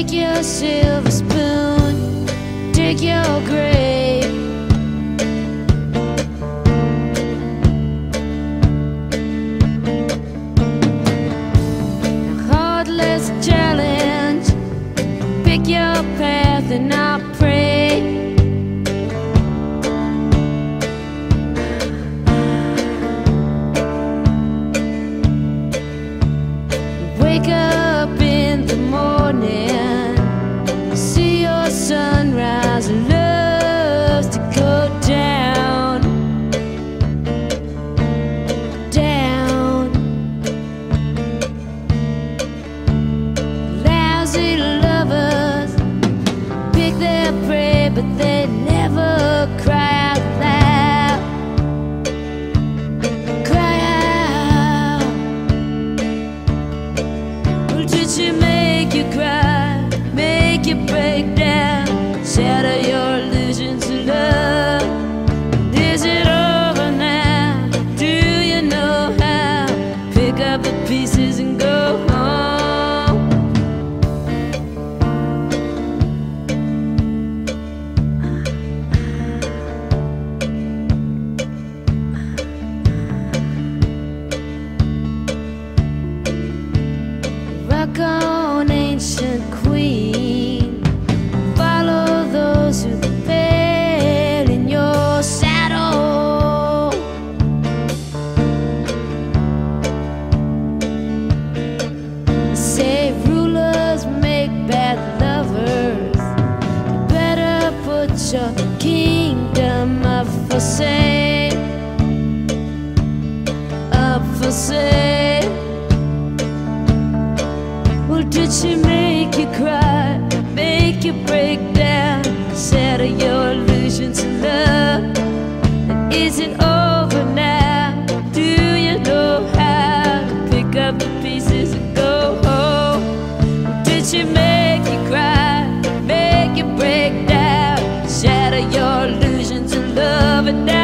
Take your silver spoon, dig your grave. A heartless challenge, pick your path and I'll pray. Wake up in the morning, see your sunrise, loves to go down, down. Lousy lovers pick their prey, but they never cry out loud. Cry out. Well, did she make you cry, make you break down, shatter your illusions of love? Is it over now? Do you know how? Pick up the pieces and go home. Rock on, ancient queen, follow those who fail in your saddle. Say rulers make bad lovers, you better put your kingdom up for sale, up for sale. Well, did she make you cry, make you break down, shatter your illusions of love? And is it over now? Do you know how to pick up the pieces and go home? Well, did she make you cry, make you break down, shatter your illusions of love? And now